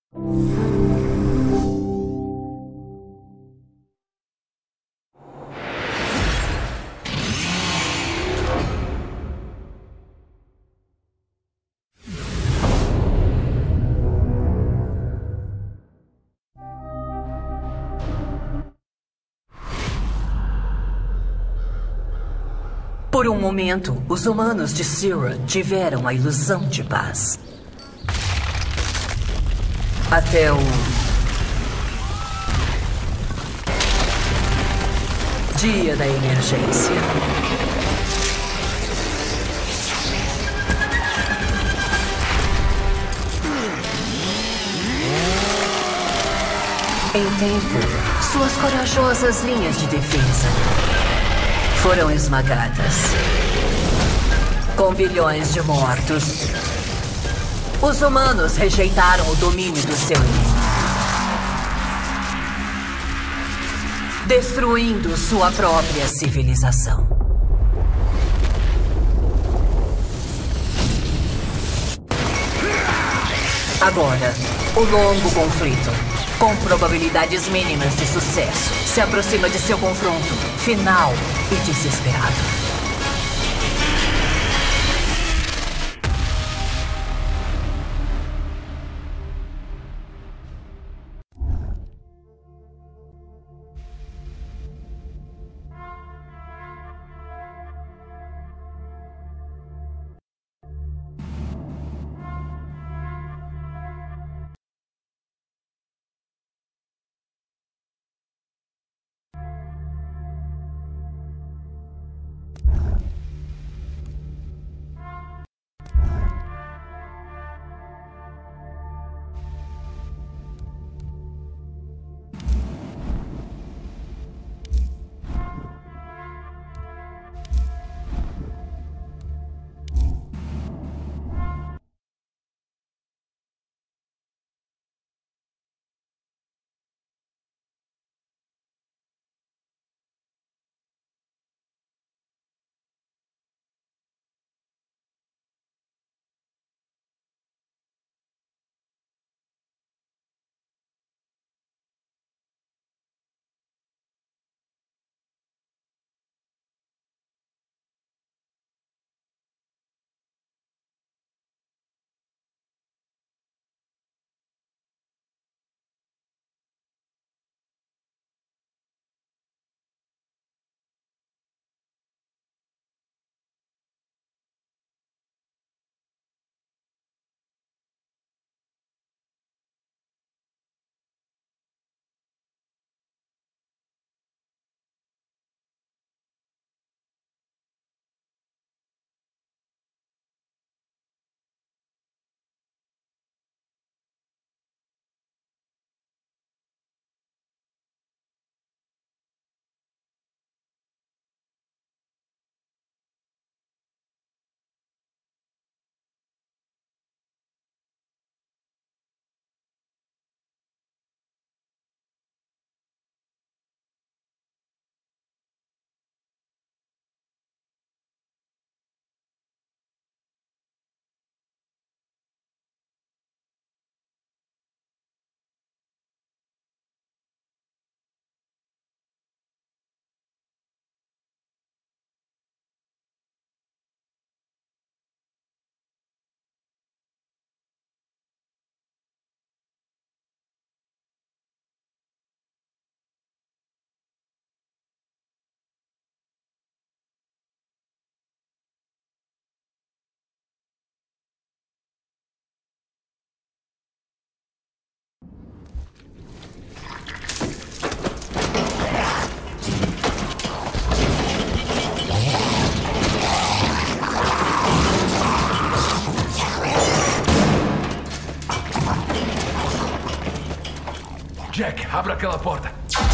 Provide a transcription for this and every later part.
Por um momento, os humanos de Sira tiveram a ilusão de paz. Até o... dia da emergência. Em tempo, suas corajosas linhas de defesa foram esmagadas. Com bilhões de mortos, os humanos rejeitaram o domínio do seu inimigo, destruindo sua própria civilização. Agora, o longo conflito, com probabilidades mínimas de sucesso, se aproxima de seu confronto final e desesperado. Jack, abra aquela porta.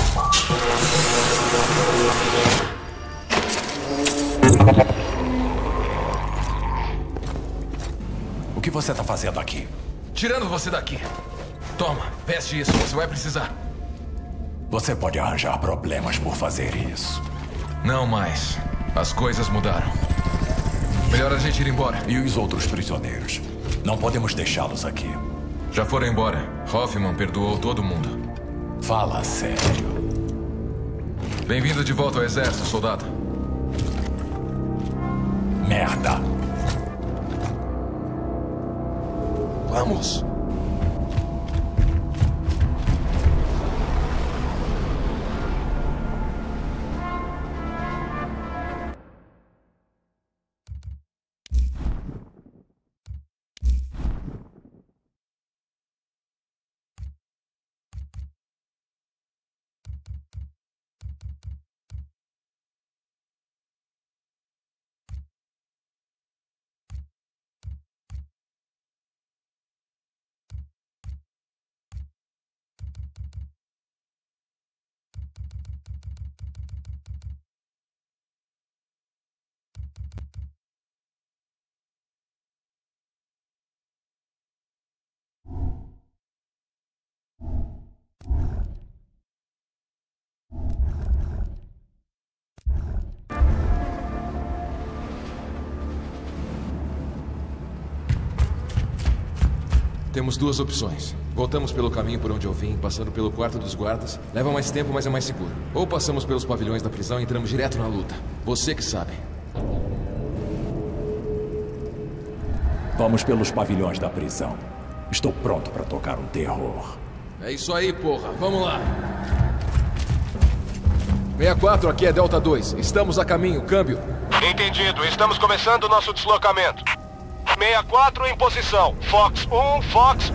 O que você tá fazendo aqui? Tirando você daqui. Toma, veste isso, você vai precisar. Você pode arranjar problemas por fazer isso. Não mais. As coisas mudaram. Melhor a gente ir embora. E os outros prisioneiros? Não podemos deixá-los aqui. Já foram embora. Hoffman perdoou todo mundo. Fala sério. Bem-vindo de volta ao exército, soldado. Merda. Vamos! Temos duas opções. Voltamos pelo caminho por onde eu vim, passando pelo quarto dos guardas. Leva mais tempo, mas é mais seguro. Ou passamos pelos pavilhões da prisão e entramos direto na luta. Você que sabe. Vamos pelos pavilhões da prisão. Estou pronto para tocar um terror. É isso aí, porra. Vamos lá. 64, aqui é Delta 2. Estamos a caminho. Câmbio. Entendido. Estamos começando o nosso deslocamento. 64 em posição. Fox 1, Fox 1.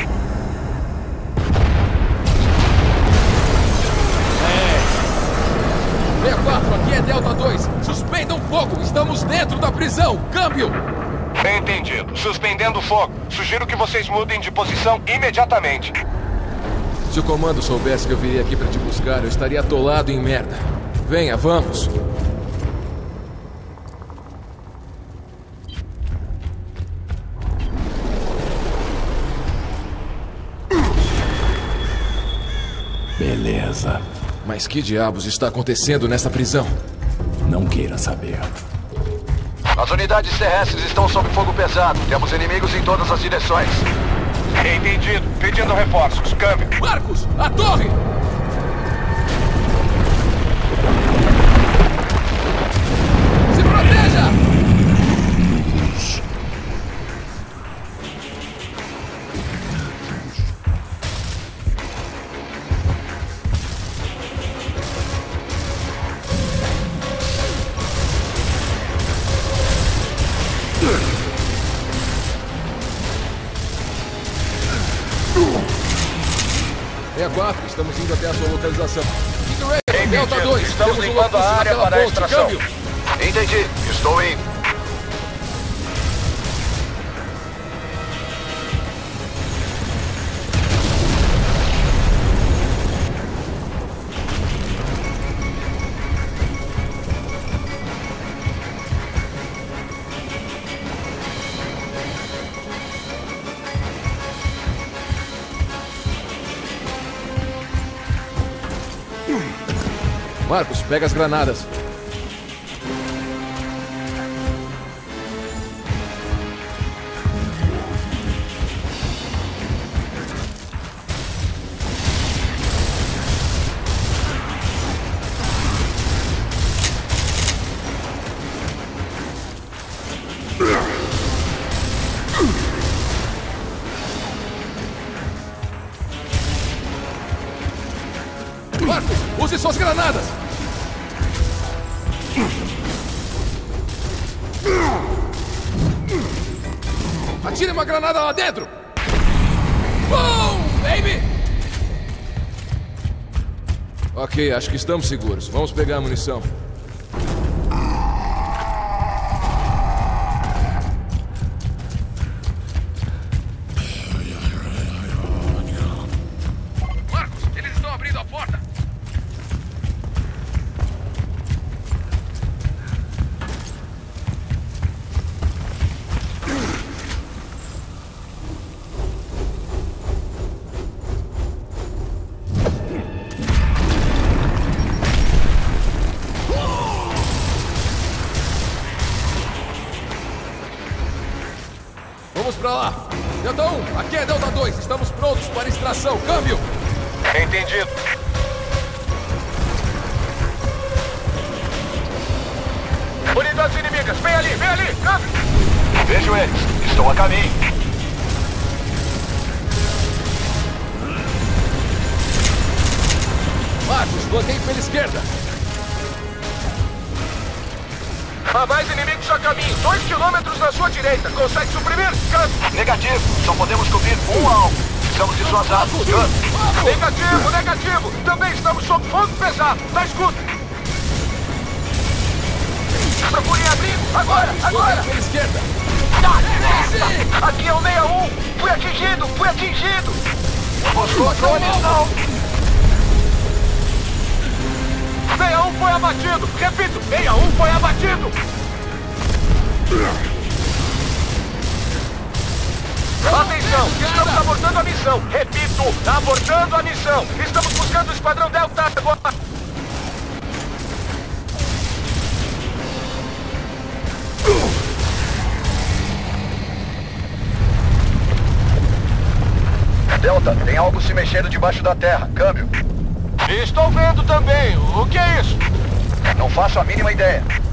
64, aqui é Delta 2. Suspendam fogo. Estamos dentro da prisão. Câmbio. Entendido. Suspendendo o fogo. Sugiro que vocês mudem de posição imediatamente. Se o comando soubesse que eu viria aqui para te buscar, eu estaria atolado em merda. Venha, vamos. Beleza. Mas que diabos está acontecendo nessa prisão? Não queira saber. As unidades terrestres estão sob fogo pesado. Temos inimigos em todas as direções. Entendido. Pedindo reforços. Câmbio. Marcos, a torre! Se proteja! Estamos indo até a sua localização. Delta 2, estamos limpando a área para a extração. Câmbio. Entendi. Estou indo. Marcos, pega as granadas. Marcos, use suas granadas! Atire uma granada lá dentro! Boom, baby! Ok, acho que estamos seguros. Vamos pegar a munição. Marcos, eles estão abrindo a porta! Vamos pra lá. Delta 1, aqui é Delta 2. Estamos prontos para extração. Câmbio. Entendido. Unidades inimigas, vem ali, câmbio! Vejo eles, estou a caminho. Marcos, bloqueio pela esquerda. Há mais inimigos a caminho, 2 quilômetros na sua direita. Consegue suprimir? Câmbio! Negativo, só podemos cobrir um alvo. Estamos dissuasados. Câmbio! Negativo! Também estamos sob fogo pesado. Tá escudo! Procurem abrigo! Agora! Pela esquerda. Aqui é o 61! Fui atingido! Buscou a coalizão! 61 foi abatido! Repito, 61 foi abatido! Atenção! Estamos abortando a missão! Repito, abortando a missão! Estamos buscando o Esquadrão Delta agora! Delta, tem algo se mexendo debaixo da terra. Câmbio. Estou vendo também. O que é isso? Não faço a mínima ideia.